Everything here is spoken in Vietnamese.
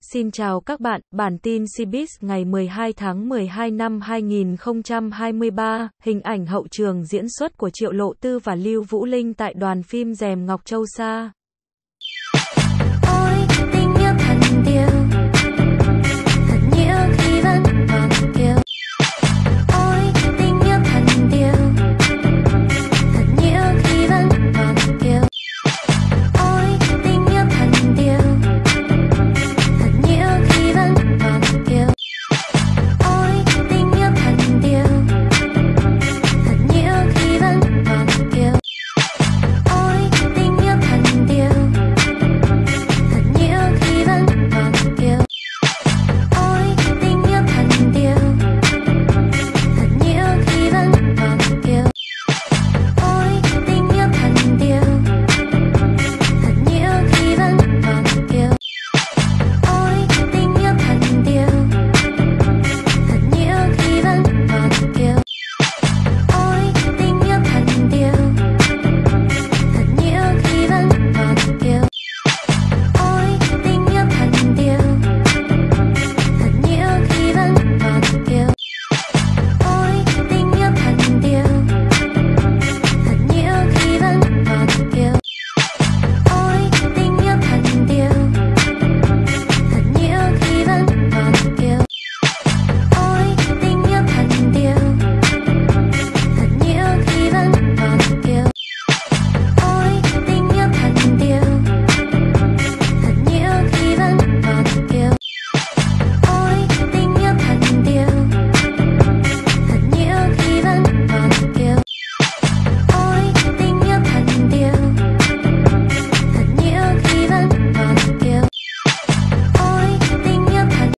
Xin chào các bạn, bản tin Showbiz ngày 12 tháng 12 năm 2023, hình ảnh hậu trường diễn xuất của Triệu Lộ Tư và Lưu Vũ Linh tại đoàn phim Rèm Ngọc Châu Sa.